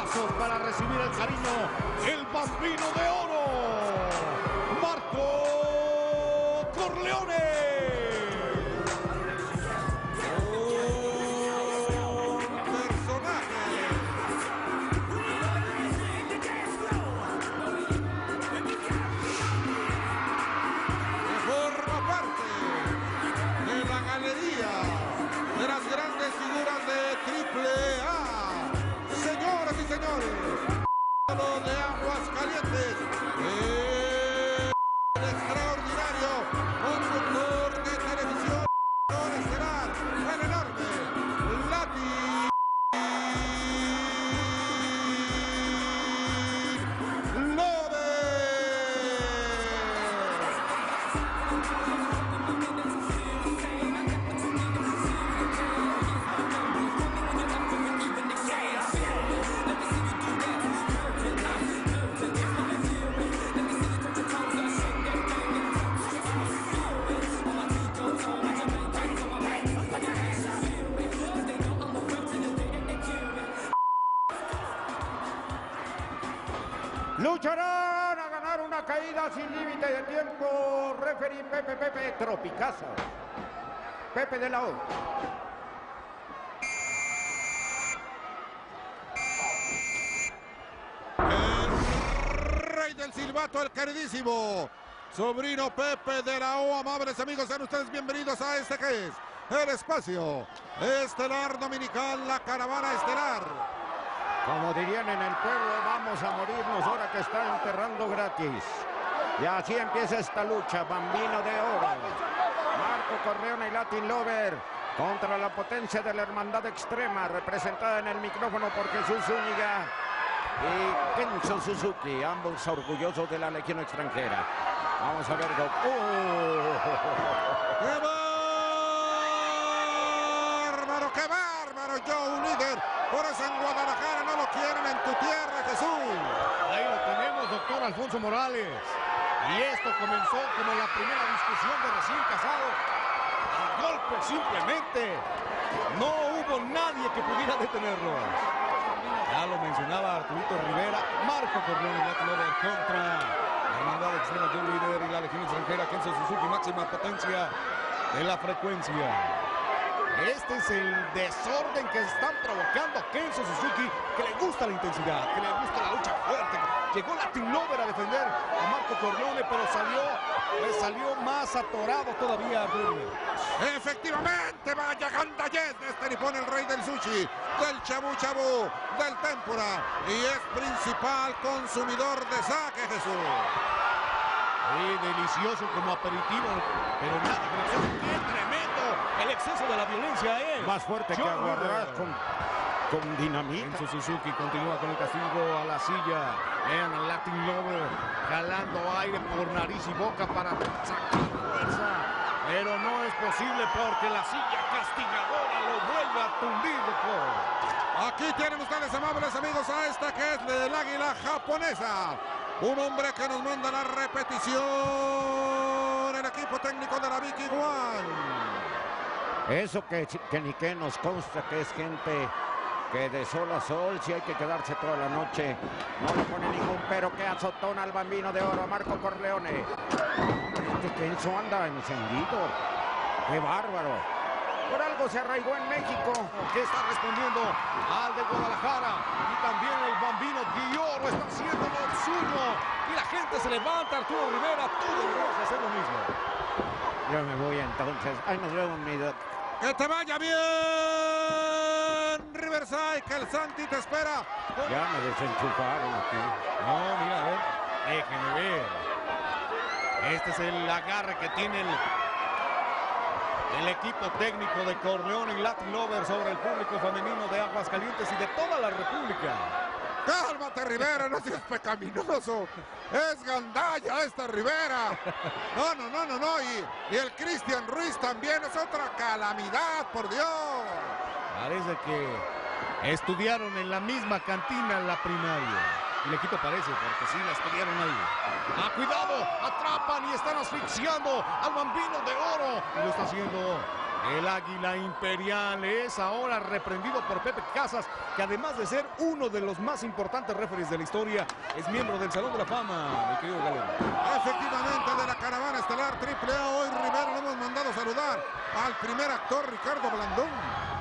listos para recibir el cariño, el Bambino de Oro, Marco Corleone. De las grandes figuras de AAA, señoras y señores, de Aguascalientes, el extraordinario conductor de televisión estelar, el enorme Latin Lover. Lucharán a ganar una caída sin límite de tiempo. Referí Pepe Tropicazo. Pepe de la O. El rey del silbato, el queridísimo sobrino Pepe de la O. Amables amigos, sean ustedes bienvenidos a este que es el espacio estelar dominical, la caravana estelar. Como dirían en el pueblo, vamos a morirnos ahora que está enterrando gratis. Y así empieza esta lucha, Bambino de Oro, Marco Corleone y Latin Lover, contra la potencia de la Hermandad Extrema, representada en el micrófono por Jesús Zúñiga y Kenzo Suzuki, ambos orgullosos de la Legión extranjera. Vamos a ver. ¡Qué bárbaro! Joe, líder. Por eso en Guadalajara no lo quieren en tu tierra, Jesús. Ahí lo tenemos, doctor Alfonso Morales. Y esto comenzó como la primera discusión de recién casado. Al golpe simplemente. No hubo nadie que pudiera detenerlo. Ya lo mencionaba Arturito Rivera. Marco Corleone y Latin Lover contra la Hermandad Extrema, Joe líder, y la Legión extranjera, Kenzo Suzuki, máxima potencia de la frecuencia. Este es el desorden que están provocando a Kenzo Suzuki, que le gusta la intensidad, que le gusta la lucha fuerte. Llegó Latin Lover a defender a Marco Corleone, pero le salió más atorado todavía a Rubio. Efectivamente, vaya gandallez de este nipón, el rey del sushi, del chabu chabu, del tempura, y es principal consumidor de sake, Jesús. Y delicioso como aperitivo, pero nada, ¡qué tremendo! El exceso de la violencia es Más fuerte que aguarrar con dinamita. Kenzo Suzuki continúa con el castigo a la silla. Vean al Latin Lover jalando aire por nariz y boca para sacar fuerza. Pero no es posible porque la silla castigadora lo vuelve a tundir, doctor. Aquí tienen ustedes, amables amigos, a esta que es del águila japonesa. Un hombre que nos manda la repetición, el equipo técnico de la Vicky One. Eso que ni que nos consta que es gente que de sol a sol, si hay que quedarse toda la noche, no le pone ningún pero, que azotona al Bambino de Oro, Marco Corleone. Este Kenzo anda encendido. ¡Qué bárbaro! Por algo se arraigó en México. Que está respondiendo al de Guadalajara. Y también el Bambino de Oro está haciendo lo suyo. Y la gente se levanta. Arturo Rivera, todos vamos a hacer lo mismo. Yo me voy entonces. Ahí nos vemos, mi doc. ¡Que te vaya bien, Riverside! ¡Que el Santi te espera! Ya me desenchufaron aquí. No, mira, a ver. Déjenme ver. Este es el agarre que tiene el equipo técnico de Corleone y Latin Lover sobre el público femenino de Aguascalientes y de toda la República. ¡Cálmate, Rivera! ¡No seas pecaminoso! ¡Es gandalla esta Rivera! No. Y el Cristian Ruiz también es otra calamidad, por Dios. Parece que estudiaron en la misma cantina en la primaria. Y le quito parece, porque sí la estudiaron ahí. ¡Ah, cuidado! Atrapan y están asfixiando al Bambino de Oro. Y lo está haciendo El Águila Imperial es ahora reprendido por Pepe Casas, que además de ser uno de los más importantes referees de la historia, es miembro del Salón de la Fama, mi querido Galeno. Efectivamente, de la caravana estelar AAA, hoy Rivera le hemos mandado saludar al primer actor, Ricardo Blandón.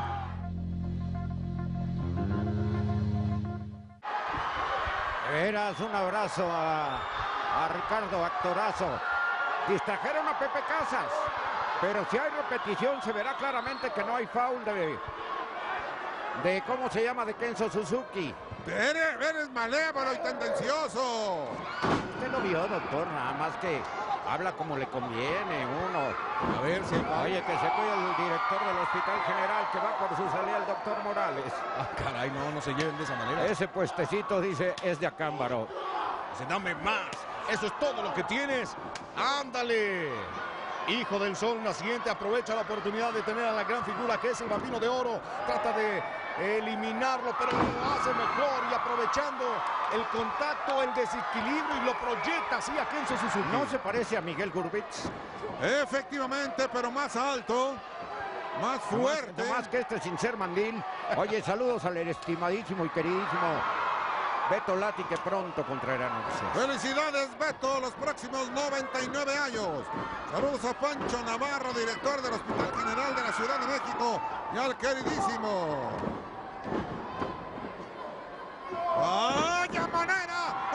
Eras un abrazo a Ricardo, actorazo. Distrajeron a Pepe Casas, pero si hay repetición se verá claramente que no hay foul de ¿cómo se llama? De Kenzo Suzuki. Eres malévolo y tendencioso. Usted lo vio, doctor, nada más que habla como le conviene uno. A ver si... Oye, que se cuida el director del Hospital General, que va por su salida, el doctor Morales. Ah, caray, no se lleven de esa manera. Ese puestecito, dice, es de Acámbaro. Dice, dame más. Eso es todo lo que tienes. ¡Ándale! Hijo del sol naciente aprovecha la oportunidad de tener a la gran figura que es el Bambino de Oro. Trata de eliminarlo, pero lo hace mejor y aprovechando el contacto, el desequilibrio y lo proyecta así a Kenzo Suzuki. ¿No se parece a Miguel Gurbitz? Efectivamente, pero más alto, más fuerte. No más que este sin ser mandil. Oye, saludos al estimadísimo y queridísimo Beto Lati, que pronto contraerá noticias. Felicidades, Beto, los próximos 99 años. Saludos a Pancho Navarro, director del Hospital General de la Ciudad de México, y al queridísimo. ¡Vaya manera!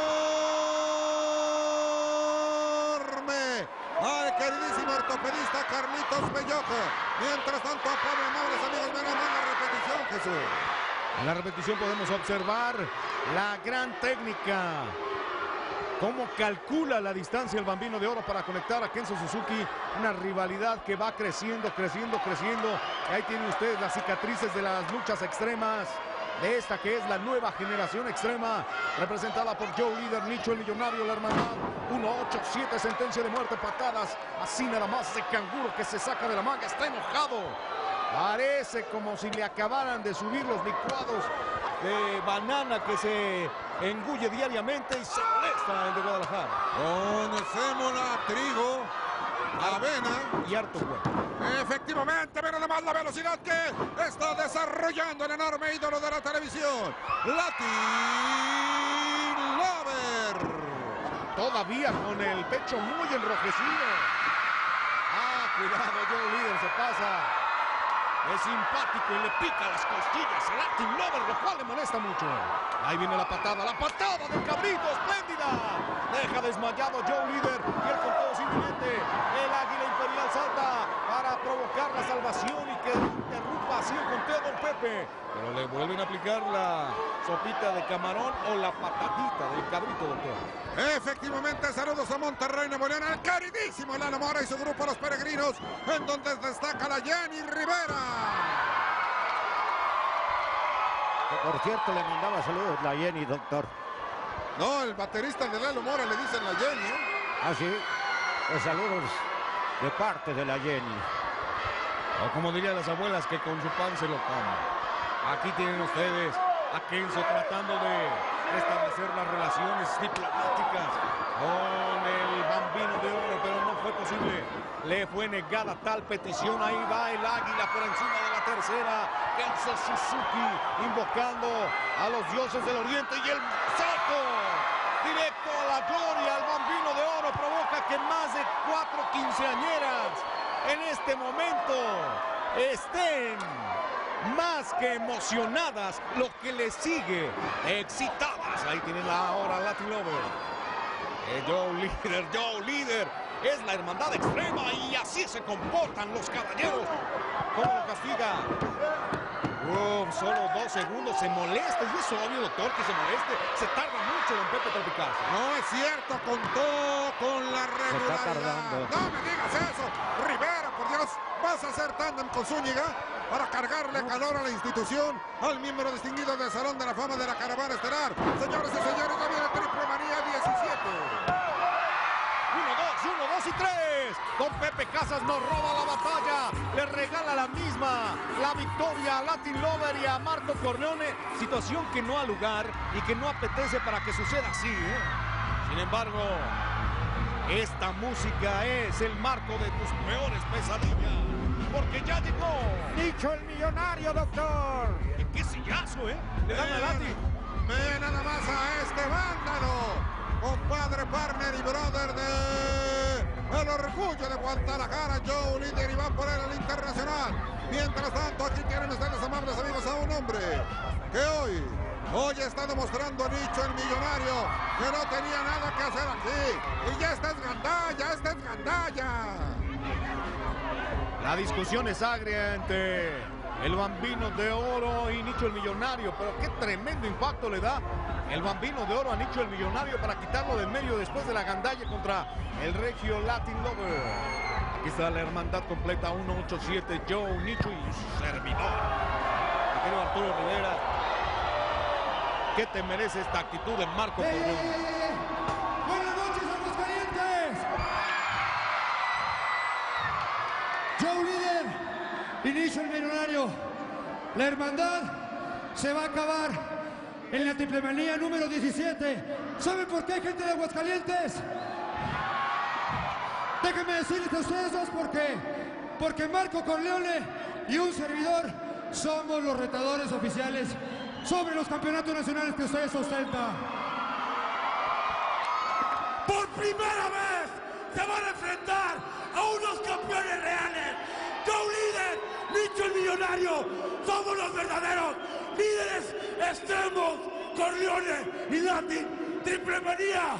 ¡Enorme! Al queridísimo ortopedista Carlitos Belloco. Mientras tanto, a Pablo, amables amigos, menos mal la repetición, Jesús. En la repetición podemos observar la gran técnica. Cómo calcula la distancia el Bambino de Oro para conectar a Kenzo Suzuki. Una rivalidad que va creciendo. Y ahí tienen ustedes las cicatrices de las luchas extremas. De esta que es la nueva generación extrema. Representada por Joe Líder, Nicho el Millonario, la hermandad. 1-8-7, sentencia de muerte, patadas. Así nada más de canguro que se saca de la manga. Está enojado. Parece como si le acabaran de subir los licuados de banana que se engulle diariamente y se molesta el de Guadalajara. Con sémola, trigo, avena y harto huevo. Efectivamente, pero además la velocidad que está desarrollando el enorme ídolo de la televisión, Latin Lover. Todavía con el pecho muy enrojecido. Cuidado, Joe Líder se pasa. Es simpático y le pica las costillas a Latin Lover, lo cual le molesta mucho. Ahí viene la patada del cabrito, espléndida. Deja desmayado Joe Líder y el conteo simplemente. El Águila Imperial salta para provocar la salvación y que interrumpa así el conteo Don Pepe. Pero le vuelven a aplicar la sopita de camarón o la patadita del cabrito, doctor. Efectivamente, saludos a Monterrey, Nuevo León, al queridísimo Lalo Mora y su grupo Los Peregrinos, en donde destaca la Jenny Rivera. Que por cierto le mandaba saludos la Jenny, doctor. No, el baterista de Lalo Mora le dicen la Jenny, ¿eh? Ah, sí. Pues saludos de parte de la Jenny. O como dirían las abuelas, que con su pan se lo coman. Aquí tienen ustedes a Kenzo tratando de restablecer las relaciones diplomáticas con el Bambino de Oro, pero no fue posible. Le fue negada tal petición. Ahí va el Águila por encima de la tercera. Kenzo Suzuki invocando a los dioses del Oriente y el salto directo a la gloria. El Bambino de Oro provoca que más de 4 quinceañeras en este momento estén más que emocionadas, lo que le sigue, excitadas. Ahí tienen ahora Latin Lover. Joe Líder, es la hermandad extrema y así se comportan los caballeros. ¿Cómo lo castiga? Solo 2 segundos, se molesta. Y es obvio, doctor, que se moleste. Se tarda mucho Don Pepe Tropicazo. No es cierto, contó con la regularidad. No me digas eso, Rivera, por Dios. Vas a hacer tándem con Zúñiga para cargarle calor a la institución, al miembro distinguido del Salón de la Fama de la Caravana Estelar. Señores y señores, ya viene Triple Manía 17. 1, 2 y 3. Don Pepe Casas nos roba la batalla. Le regala la misma, la victoria a Latin Lover y a Marco Corleone. Situación que no ha lugar y que no apetece para que suceda así, ¿eh? Sin embargo, esta música es el marco de tus peores pesadillas. porque ya llegó. Nicho el Millonario, doctor. ¡Qué sillazo, Le dan a Lati. Ve nada más a este vándalo, compadre, partner y brother de el orgullo de Guadalajara, Joe Líder, y va por él al internacional. Mientras tanto, aquí tienen ustedes, amables amigos, a un hombre que hoy está demostrando Nicho el Millonario que no tenía nada que hacer aquí. Y ya está en gandalla, La discusión es agria entre el Bambino de Oro y Nicho el Millonario, pero qué tremendo impacto le da el Bambino de Oro a Nicho el Millonario para quitarlo del medio después de la gandalla contra el Regio Latin Lover. Aquí está la hermandad completa, 187, Joe, Nicho y su servidor, mi querido Arturo Rivera. ¿Qué te merece esta actitud de Marco Corleone? Buenas noches, Aguascalientes. Joe Líder y Nicho el Millonario. La hermandad se va a acabar en la triplemanía número 17. ¿Saben por qué, gente de Aguascalientes? Déjenme decirles a ustedes dos por qué. Porque Marco Corleone y un servidor somos los retadores oficiales sobre los campeonatos nacionales que ustedes ostentan. Por primera vez se van a enfrentar a unos campeones reales. Joe Líder, Nicho el Millonario, somos los verdaderos líderes extremos. Corleone y Latin, triple manía.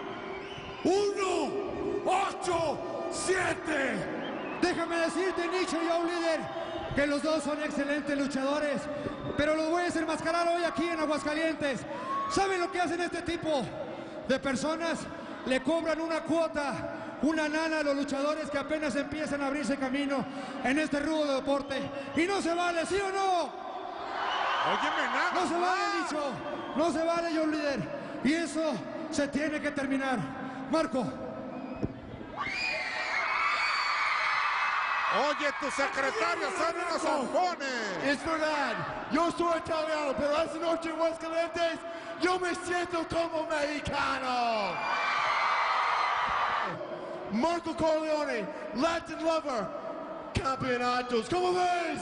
1, 8, 7. Déjame decirte, Nicho y Joe Líder, que los dos son excelentes luchadores, pero los voy a desenmascarar hoy aquí en Aguascalientes. ¿Saben lo que hacen este tipo de personas? Le cobran una cuota, una lana a los luchadores que apenas empiezan a abrirse camino en este rudo deporte. Y no se vale, ¿sí o no? Óyeme, nada. No se vale, Nicho. No se vale, Joe Líder. Y eso se tiene que terminar. Marco. Oye, tus secretarios son unos zampones. Es verdad, yo soy italiano, pero esta noche en Aguascalientes yo me siento como mexicano. Marco Corleone, Latin Lover, campeonatos, ¿cómo ves?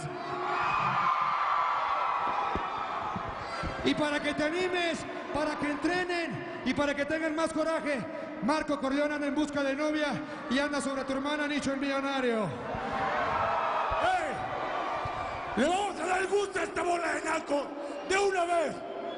Y para que te animes, para que entrenen y para que tengan más coraje, Marco Corleone anda en busca de novia y anda sobre tu hermana Nicho el Millonario. ¡Le vamos a dar gusto a esta bola de naco de una vez!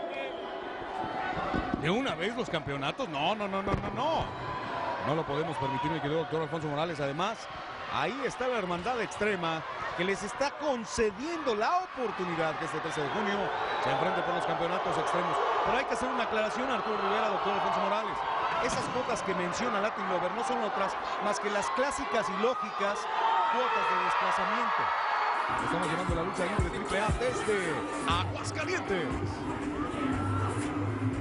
¿De una vez los campeonatos? No. No lo podemos permitir, mi querido doctor Alfonso Morales. Además, ahí está la hermandad extrema que les está concediendo la oportunidad que este 13 de junio se enfrente por los campeonatos extremos. Pero hay que hacer una aclaración, Arturo Rivera, doctor Alfonso Morales. Esas cuotas que menciona Latin Lover no son otras más que las clásicas y lógicas cuotas de desplazamiento. Estamos llevando la lucha libre AAA desde Aguascalientes.